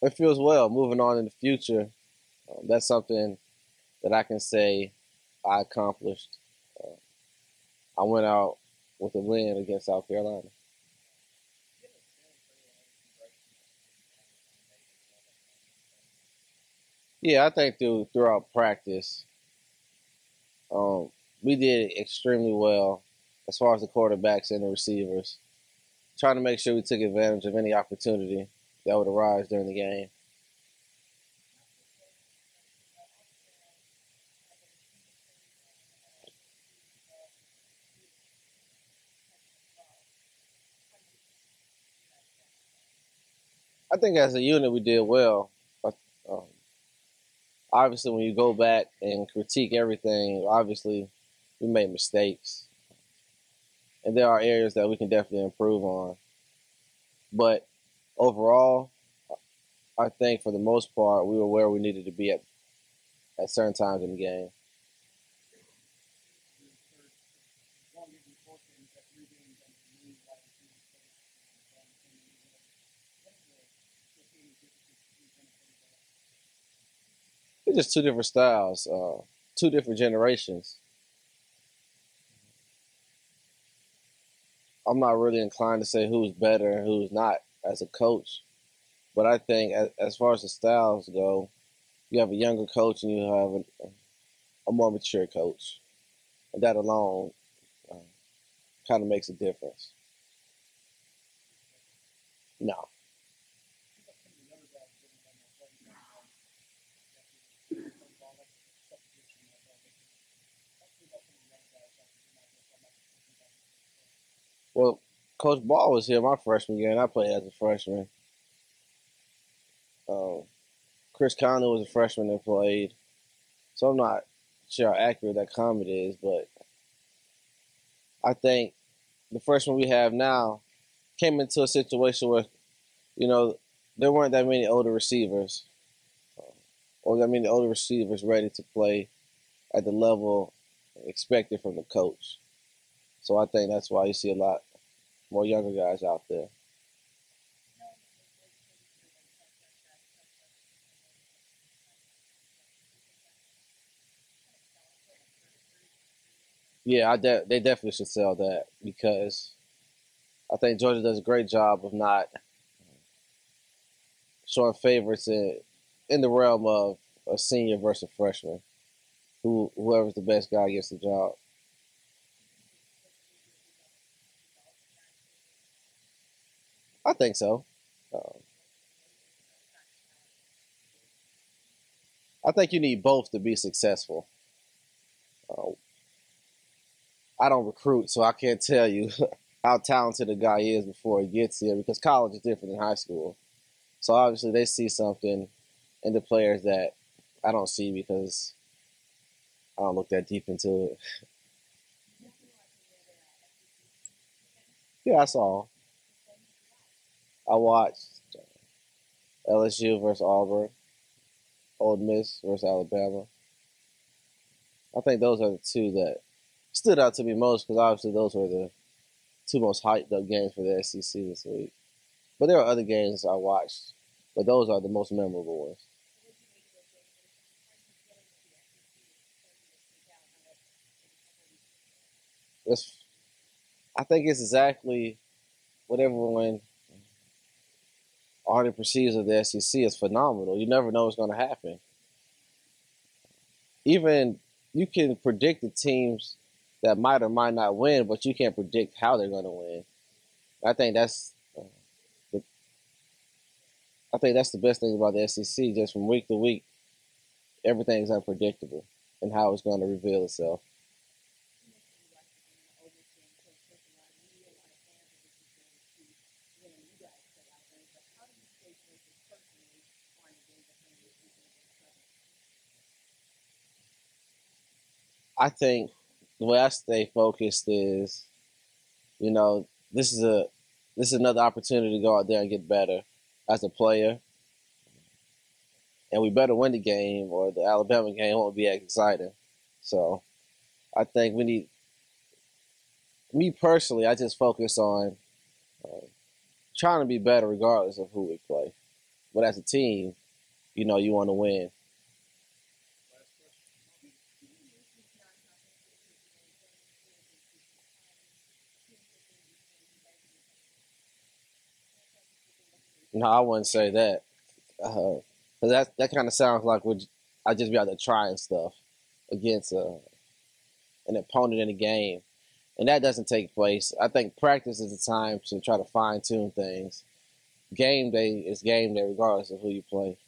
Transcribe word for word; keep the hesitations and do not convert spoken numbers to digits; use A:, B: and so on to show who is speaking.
A: it feels well moving on in the future. Um, that's something that I can say I accomplished. Uh, I went out with a win against South Carolina. Yeah, I think through throughout practice, um, we did extremely well as far as the quarterbacks and the receivers, trying to make sure we took advantage of any opportunity that would arise during the game. I think as a unit we did well. But, um, obviously, when you go back and critique everything, obviously we made mistakes, and there are areas that we can definitely improve on. But overall, I think for the most part we were where we needed to be at at certain times in the game. It's just two different styles, uh, two different generations. I'm not really inclined to say who's better and who's not as a coach, but I think as, as far as the styles go, you have a younger coach and you have a, a more mature coach, and that alone uh, kind of makes a difference. No, well, Coach Ball was here my freshman year, and I played as a freshman. Um, Chris Conley was a freshman and played, so I'm not sure how accurate that comment is, but I think the freshman we have now came into a situation where, you know, there weren't that many older receivers, or that many older receivers ready to play at the level expected from the coach. So I think that's why you see a lot more younger guys out there. Yeah, I de- they definitely should sell that because I think Georgia does a great job of not showing favorites in in the realm of a senior versus a freshman. Who whoever's the best guy gets the job. I think so. Um, I think you need both to be successful. Uh, I don't recruit, so I can't tell you how talented a guy is before he gets here because college is different than high school. So obviously they see something in the players that I don't see because I don't look that deep into it. Yeah, I saw. I watched L S U versus Auburn, Ole Miss versus Alabama. I think those are the two that stood out to me most because obviously those were the two most hyped up games for the S E C this week. But there are other games I watched, but those are the most memorable ones. It's, I think it's exactly what everyone already perceives of the S E C as phenomenal. You never know what's going to happen. Even you can predict the teams that might or might not win, but you can't predict how they're going to win. I think that's uh, the, I think that's the best thing about the S E C. Just from week to week, everything's unpredictable and how it's going to reveal itself. I think the way I stay focused is, you know, this is a this is another opportunity to go out there and get better as a player, and we better win the game, or the Alabama game won't be as exciting. So I think we need me personally. I just focus on uh, trying to be better regardless of who we play. But as a team, you know, you want to win. No, I wouldn't say that. Uh, 'cause that that kind of sounds like would I just be out there trying stuff against uh, an opponent in a game, and that doesn't take place. I think practice is the time to try to fine tune things. Game day is game day, regardless of who you play.